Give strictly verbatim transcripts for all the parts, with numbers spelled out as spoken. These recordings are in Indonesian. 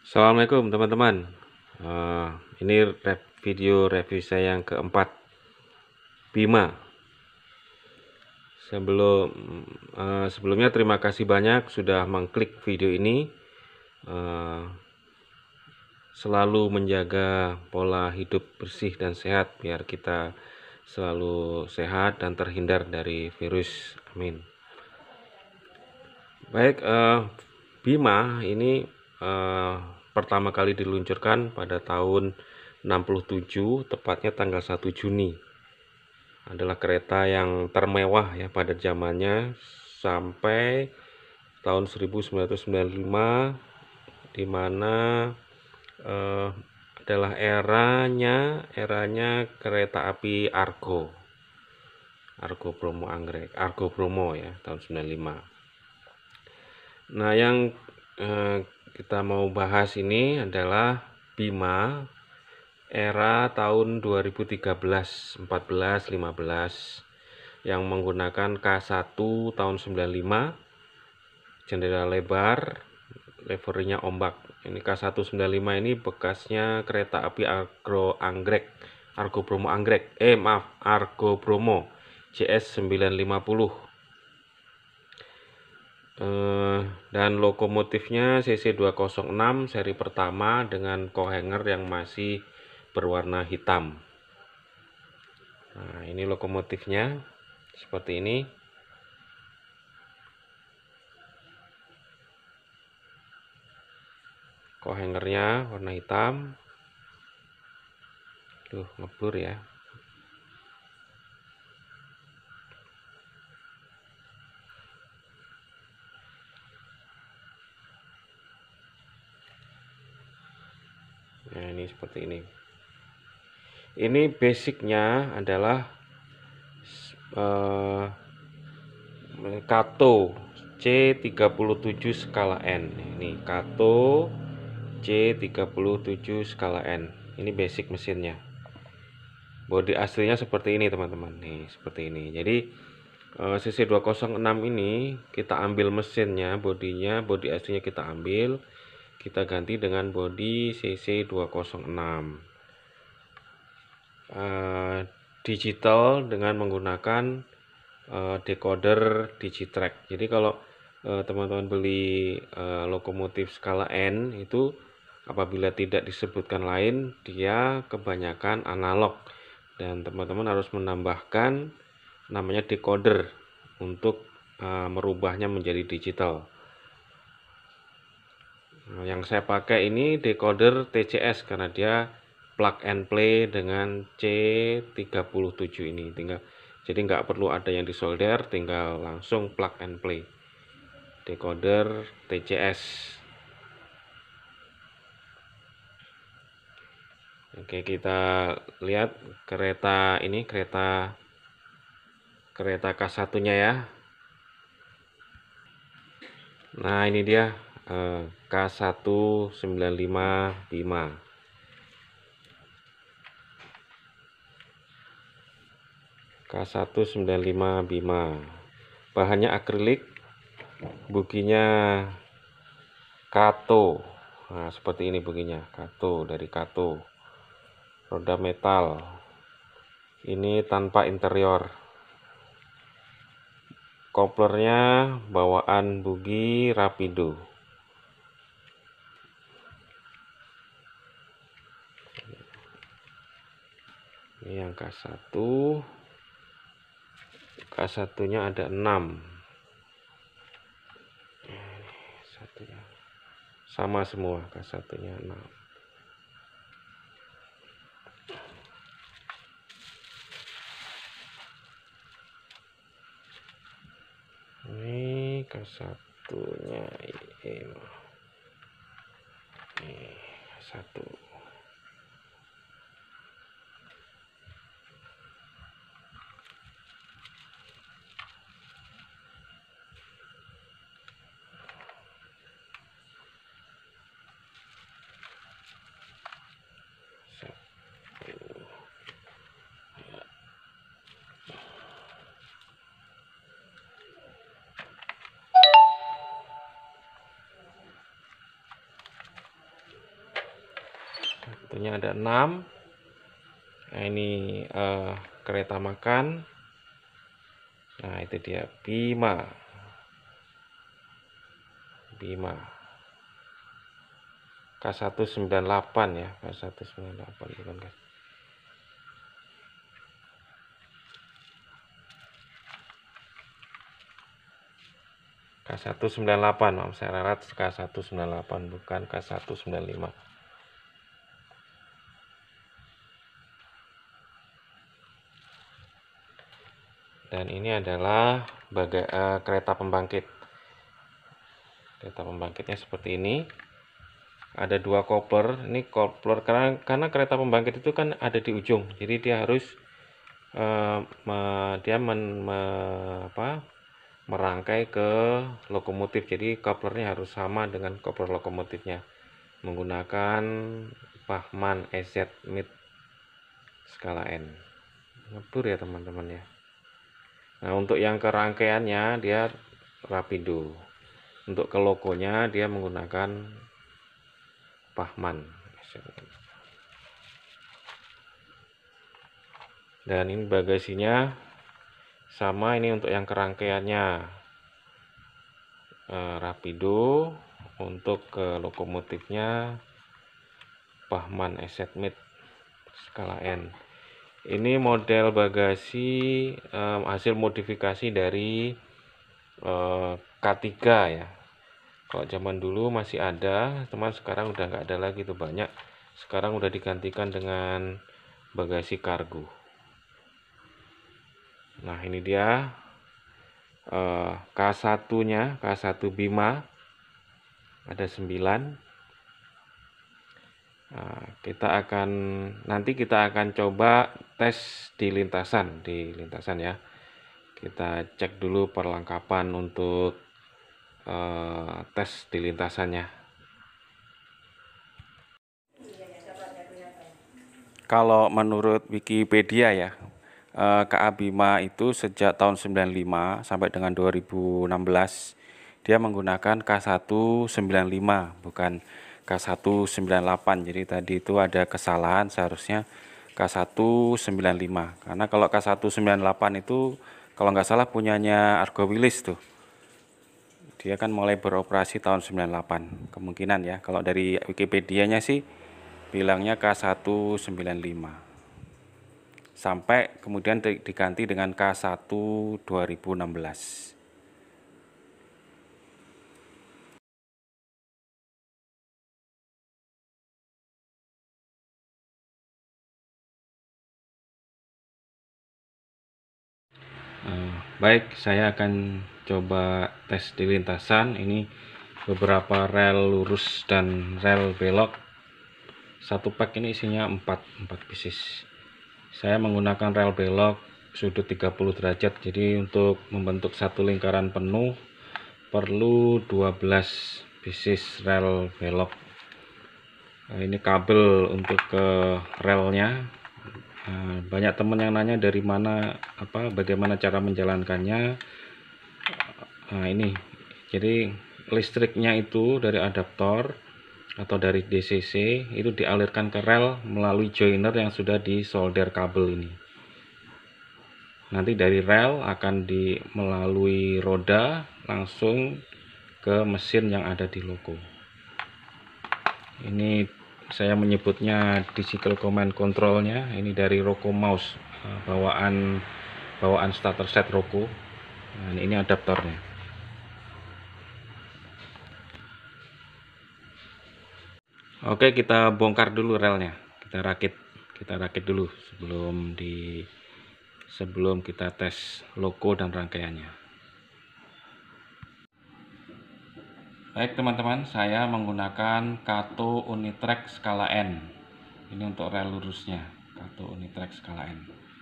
Assalamualaikum teman-teman. Eh, ini re- video review saya yang keempat, Bima. Sebelum eh, sebelumnya terima kasih banyak sudah mengklik video ini. Eh, selalu menjaga pola hidup bersih dan sehat biar kita selalu sehat dan terhindar dari virus. Amin. Baik, eh, Bima ini eh, pertama kali diluncurkan pada tahun enam puluh tujuh, tepatnya tanggal satu Juni. Adalah kereta yang termewah ya pada zamannya sampai tahun seribu sembilan ratus sembilan puluh lima, di mana eh, adalah eranya eranya kereta api Argo. Argo Bromo Anggrek, Argo Bromo ya, tahun sembilan puluh lima. Nah, yang eh, kita mau bahas ini adalah Bima era tahun dua ribu tiga belas, empat belas, lima belas yang menggunakan K satu tahun sembilan puluh lima, jendela lebar, liverynya ombak. Ini K satu sembilan puluh lima ini bekasnya kereta api Argo Anggrek, Argo Bromo Anggrek. Eh, maaf, Argo Bromo J S sembilan lima puluh. Eh, dan lokomotifnya C C dua nol enam seri pertama dengan co-hanger yang masih berwarna hitam. Nah, ini lokomotifnya seperti ini. Co-hangernya warna hitam. Tuh, ngeblur ya. Nah, ini seperti ini. Ini basicnya adalah uh, Kato C tiga puluh tujuh skala N. Ini Kato C tiga puluh tujuh skala N. Ini basic mesinnya. Bodi aslinya seperti ini teman-teman. Nih, seperti ini. Jadi uh, C C dua nol enam ini kita ambil mesinnya, bodinya, bodi aslinya kita ambil, kita ganti dengan bodi C C dua nol enam. Uh, digital dengan menggunakan uh, decoder Digitrack. Jadi kalau uh, teman-teman beli uh, lokomotif skala N itu apabila tidak disebutkan lain, dia kebanyakan analog dan teman-teman harus menambahkan namanya decoder untuk uh, merubahnya menjadi digital. Nah, yang saya pakai ini decoder T C S karena dia plug and play dengan C tiga puluh tujuh ini. Tinggal jadi nggak perlu ada yang disolder, tinggal langsung plug and play. Decoder T C S. Oke, kita lihat kereta ini, kereta kereta K satu-nya ya. Nah, ini dia eh, K satu sembilan lima Bima. K satu sembilan lima Bima. Bahannya akrilik, buginya Kato. Nah, seperti ini buginya, Kato dari Kato. Roda metal. Ini tanpa interior. Koplernya bawaan bugi Rapido. Ini yang K satu. K satu-nya ada enam. Satunya sama semua, K satu-nya enam. Ini K satu-nya ini. Ini K satu. satunya ada enam. Nah, ini uh, kereta makan. Nah, itu dia Bima. Bima. K seratus sembilan puluh delapan ya, K seratus sembilan puluh delapan bukan guys. K seratus sembilan puluh delapan, maaf saya ralat, K seratus sembilan puluh delapan bukan K seratus sembilan puluh lima. Dan ini adalah baga uh, kereta pembangkit. Kereta pembangkitnya seperti ini. Ada dua kopler. Ini kopler karena karena kereta pembangkit itu kan ada di ujung. Jadi dia harus uh, me, dia men, me, apa, merangkai ke lokomotif. Jadi koplernya harus sama dengan kopler lokomotifnya. Menggunakan Bachmann E Z Mid skala N. Ngebur ya teman-teman ya. Nah, untuk yang kerangkaiannya dia Rapido. Untuk ke logonya dia menggunakan Bachmann. Dan ini bagasinya sama, ini untuk yang kerangkaiannya eh, Rapido. Untuk ke lokomotifnya Bachmann E Z Mid skala N. Ini model bagasi um, hasil modifikasi dari uh, K tiga ya. Kalau zaman dulu masih ada, teman sekarang udah nggak ada lagi tuh banyak. Sekarang udah digantikan dengan bagasi kargo. Nah, ini dia uh, K satu-nya, K satu Bima ada sembilan. Nah, kita akan nanti kita akan coba tes di lintasan di lintasan ya. Kita cek dulu perlengkapan untuk uh, tes di lintasannya. Kalau menurut Wikipedia ya, uh, K A Bima itu sejak tahun sembilan puluh lima sampai dengan dua ribu enam belas dia menggunakan K seratus sembilan puluh lima bukan K seratus sembilan puluh delapan. Jadi tadi itu ada kesalahan, seharusnya K seratus sembilan puluh lima. Karena kalau K seratus sembilan puluh delapan itu kalau nggak salah punyanya Argo Wilis tuh. Dia kan mulai beroperasi tahun sembilan puluh delapan. Kemungkinan ya. Kalau dari Wikipedia-nya sih bilangnya K seratus sembilan puluh lima. Sampai kemudian diganti dengan K satu dua ribu enam belas. Baik, saya akan coba tes di lintasan. Ini beberapa rel lurus dan rel belok. Satu pack ini isinya empat pieces. Saya menggunakan rel belok sudut tiga puluh derajat. Jadi untuk membentuk satu lingkaran penuh perlu dua belas pieces rel belok. Nah, ini kabel untuk ke relnya. Nah, banyak teman yang nanya dari mana apa bagaimana cara menjalankannya. Nah, ini jadi listriknya itu dari adaptor atau dari D C C itu dialirkan ke rel melalui joiner yang sudah disolder kabel ini. Nanti dari rel akan di melalui roda langsung ke mesin yang ada di logo. Ini saya menyebutnya digital command controlnya. Ini dari Roku Mouse, bawaan bawaan starter set Roku. Nah, ini adaptornya. Oke, kita bongkar dulu relnya. Kita rakit, kita rakit dulu sebelum di sebelum kita tes logo dan rangkaiannya. Baik teman-teman, saya menggunakan Kato Unitrack skala N. Ini untuk rel lurusnya, Kato Unitrack skala N.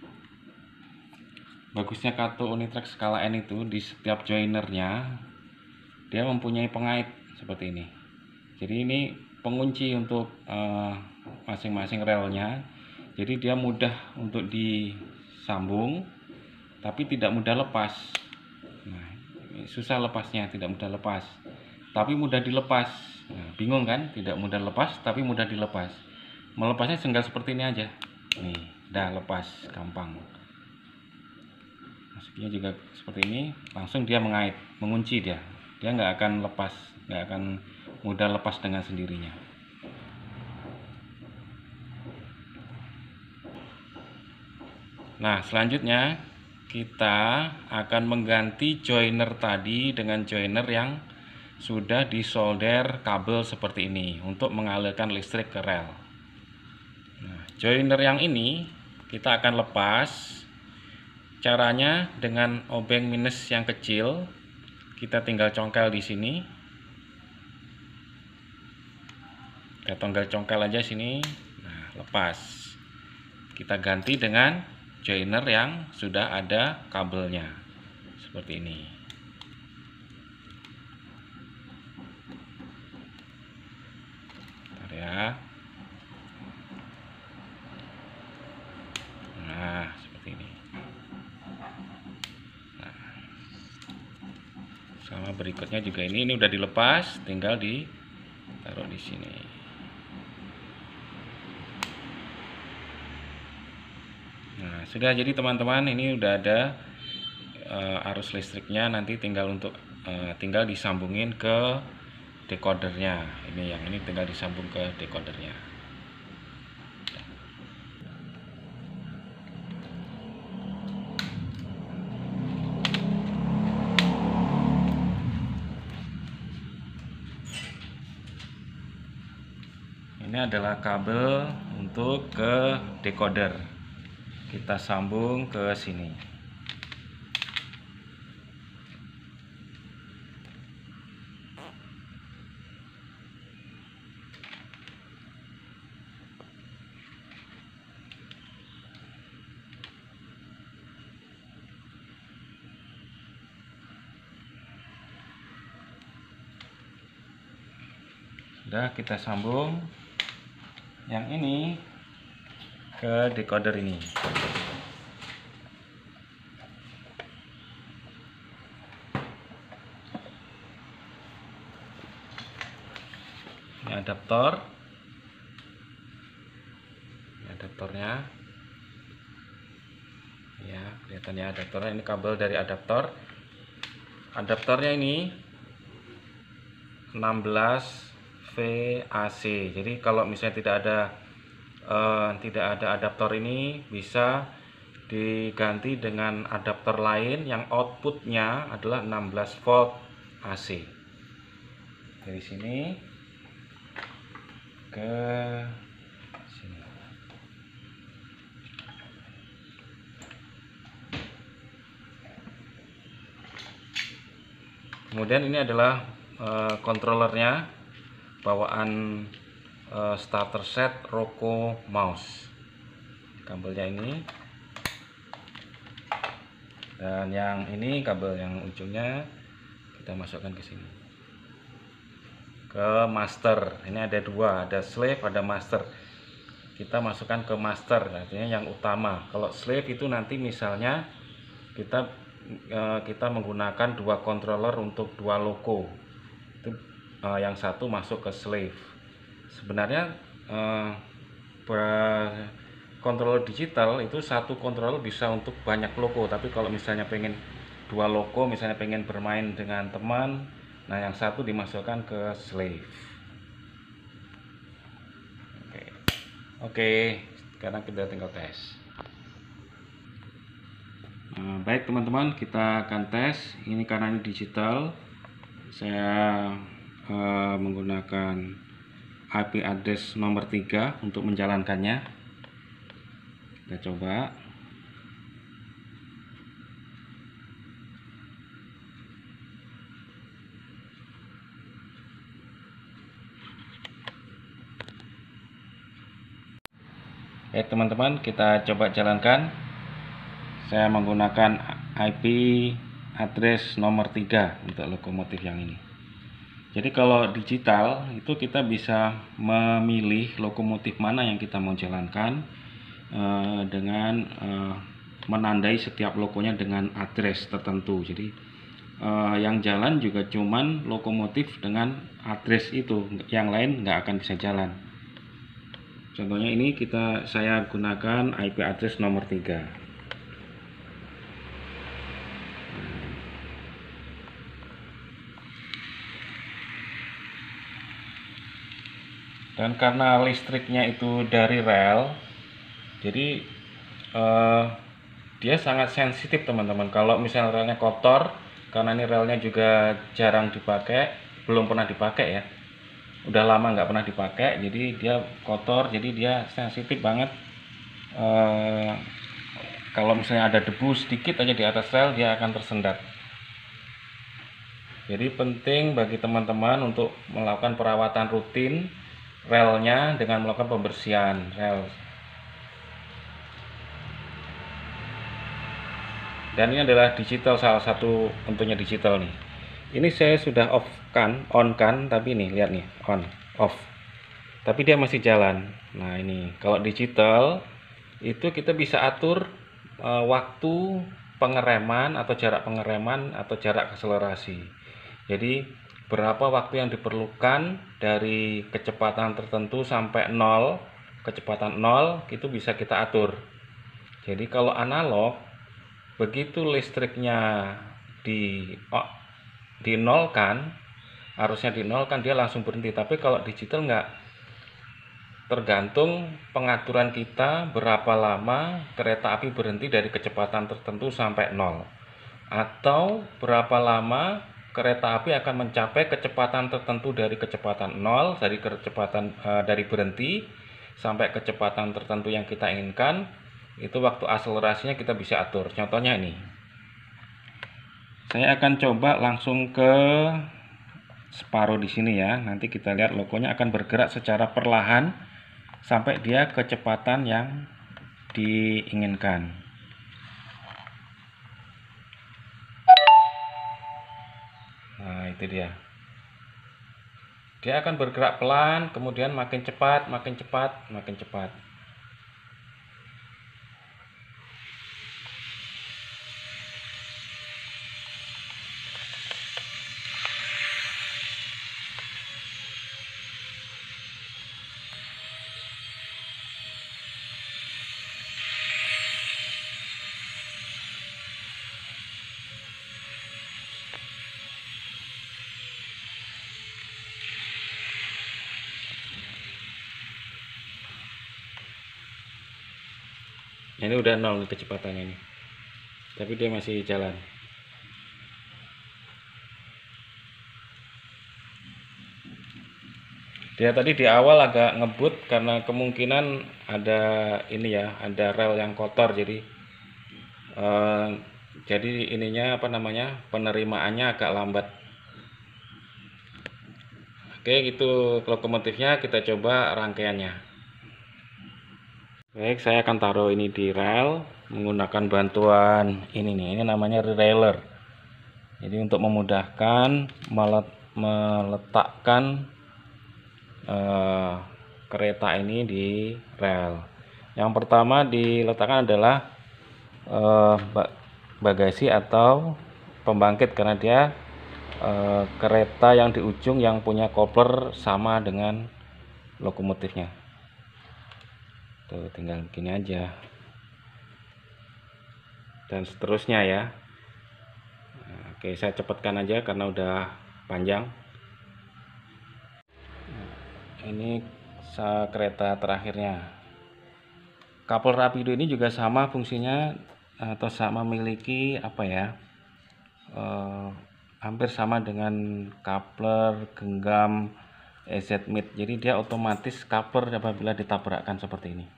Bagusnya Kato Unitrack skala N itu di setiap joinernya dia mempunyai pengait seperti ini. Jadi ini pengunci untuk masing-masing uh, relnya. Jadi dia mudah untuk disambung, tapi tidak mudah lepas. Nah, susah lepasnya, tidak mudah lepas. Tapi mudah dilepas. Nah, bingung kan? Tidak mudah lepas tapi mudah dilepas. melepasnya tinggal seperti ini aja. Nih, udah lepas, gampang. Masukinnya juga seperti ini, langsung dia mengait, mengunci dia. Dia nggak akan lepas, nggak akan mudah lepas dengan sendirinya. Nah, selanjutnya kita akan mengganti joiner tadi dengan joiner yang sudah disolder kabel seperti ini untuk mengalirkan listrik ke rel. Nah, joiner yang ini kita akan lepas. Caranya dengan obeng minus yang kecil, kita tinggal congkel di sini. Kita tinggal congkel aja sini. Nah, lepas. Kita ganti dengan joiner yang sudah ada kabelnya. Seperti ini. Bentar ya. Nah, seperti ini. Sama berikutnya juga ini, ini udah dilepas, tinggal ditaruh di sini. Nah, sudah jadi teman-teman, ini udah ada uh, arus listriknya, nanti tinggal untuk uh, tinggal disambungin ke decodernya. Ini yang ini tinggal disambung ke decodernya. Ini adalah kabel untuk ke decoder. Kita sambung ke sini. Sudah kita sambung yang ini ke decoder ini. Ini adaptor. Ini adaptornya. Ya, kelihatannya adaptornya, ini kabel dari adaptor. Adaptornya ini enam belas V A C. Jadi kalau misalnya tidak ada uh, tidak ada adaptor ini, bisa diganti dengan adaptor lain yang outputnya adalah enam belas volt A C. Dari sini ke sini. Kemudian ini adalah uh, controllernya, bawaan uh, starter set Roku mouse. Kabelnya ini, dan yang ini kabel yang ujungnya kita masukkan ke sini, ke master. Ini ada dua, ada slave, ada master. Kita masukkan ke master, artinya yang utama. Kalau slave itu nanti misalnya kita uh, kita menggunakan dua controller untuk dua loko. Itu Uh, yang satu masuk ke slave. Sebenarnya uh, controller digital itu satu controller bisa untuk banyak loko, tapi kalau misalnya pengen dua loko, misalnya pengen bermain dengan teman, nah yang satu dimasukkan ke slave. Oke, okay. okay, sekarang kita tinggal tes. Nah, baik teman-teman, kita akan tes. Ini karena ini digital, saya Uh, menggunakan I P address nomor tiga untuk menjalankannya. Kita coba. Ya teman-teman, kita coba jalankan. Saya menggunakan I P address nomor tiga untuk lokomotif yang ini. Jadi kalau digital itu kita bisa memilih lokomotif mana yang kita mau jalankan uh, dengan uh, menandai setiap lokonya dengan address tertentu. Jadi uh, yang jalan juga cuman lokomotif dengan address itu, yang lain nggak akan bisa jalan. Contohnya ini kita saya gunakan I P address nomor tiga. Dan karena listriknya itu dari rel, jadi eh, dia sangat sensitif teman-teman. Kalau misalnya relnya kotor, karena ini relnya juga jarang dipakai, belum pernah dipakai ya, udah lama nggak pernah dipakai, jadi dia kotor, jadi dia sensitif banget. Eh, kalau misalnya ada debu sedikit aja di atas rel, dia akan tersendat. Jadi penting bagi teman-teman untuk melakukan perawatan rutin relnya dengan melakukan pembersihan rel. Dan ini adalah digital, salah satu tentunya digital nih. Ini saya sudah off kan, on kan, tapi nih lihat nih, on, off. Tapi dia masih jalan. Nah, ini kalau digital itu kita bisa atur e, waktu pengereman atau jarak pengereman atau jarak akselerasi. Jadi berapa waktu yang diperlukan dari kecepatan tertentu sampai nol, kecepatan nol itu bisa kita atur. Jadi kalau analog, begitu listriknya di oh, dinolkan, harusnya dinolkan, dia langsung berhenti. Tapi kalau digital enggak, tergantung pengaturan kita berapa lama kereta api berhenti dari kecepatan tertentu sampai nol, atau berapa lama kereta api akan mencapai kecepatan tertentu dari kecepatan nol, dari kecepatan uh, dari berhenti sampai kecepatan tertentu yang kita inginkan. Itu waktu akselerasinya kita bisa atur. Contohnya ini, saya akan coba langsung ke separuh di sini ya. Nanti kita lihat logonya akan bergerak secara perlahan sampai dia kecepatan yang diinginkan. Nah, itu dia. Dia akan bergerak pelan, kemudian makin cepat, makin cepat, makin cepat. Ini udah nol kecepatannya ini, tapi dia masih jalan. Dia tadi di awal agak ngebut karena kemungkinan ada ini ya, ada rel yang kotor, jadi eh, jadi ininya apa namanya, penerimaannya agak lambat. Oke, gitu lokomotifnya. Kita coba rangkaiannya. Baik, saya akan taruh ini di rel menggunakan bantuan ini nih, ini namanya rerailer. Jadi untuk memudahkan meletakkan eh, kereta ini di rel. Yang pertama diletakkan adalah eh, bagasi atau pembangkit, karena dia eh, kereta yang di ujung yang punya kopler sama dengan lokomotifnya. Tuh, tinggal gini aja dan seterusnya ya. Nah, oke, saya cepatkan aja karena udah panjang. Nah, ini kereta terakhirnya. Couple rapido ini juga sama fungsinya atau sama memiliki apa ya, eh, hampir sama dengan coupler, genggam, E Z mid. Jadi dia otomatis coupler apabila ditabrakkan seperti ini.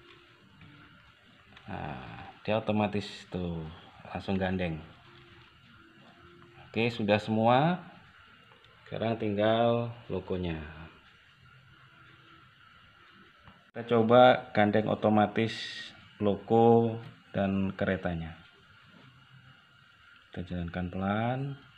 Nah, dia otomatis tuh langsung gandeng. Oke, sudah semua. Sekarang tinggal logonya. Kita coba gandeng otomatis logo dan keretanya. Kita jalankan pelan.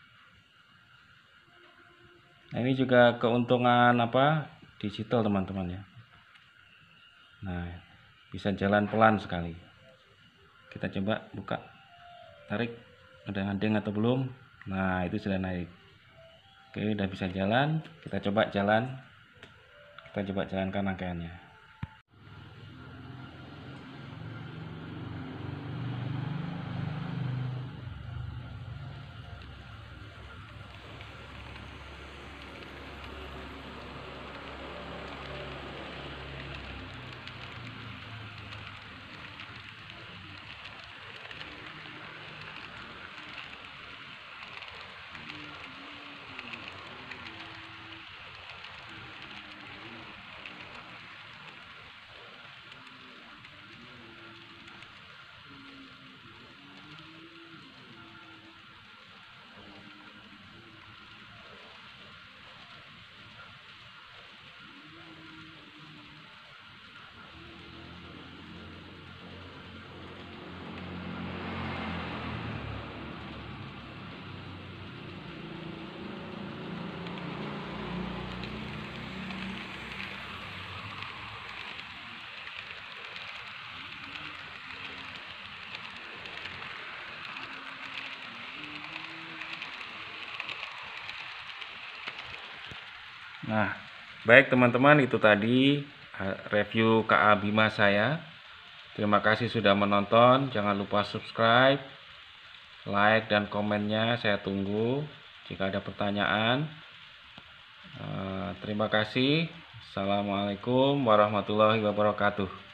Nah, ini juga keuntungan apa, digital teman-teman ya. Nah, bisa jalan pelan sekali. Kita coba buka, tarik, udah gandeng atau belum. Nah, itu sudah naik. Oke, udah bisa jalan. Kita coba jalan. Kita coba jalankan rangkaiannya. Nah, baik teman-teman, itu tadi review K A Bima saya. Terima kasih sudah menonton. Jangan lupa subscribe, like, dan komennya saya tunggu jika ada pertanyaan. Terima kasih. Assalamualaikum warahmatullahi wabarakatuh.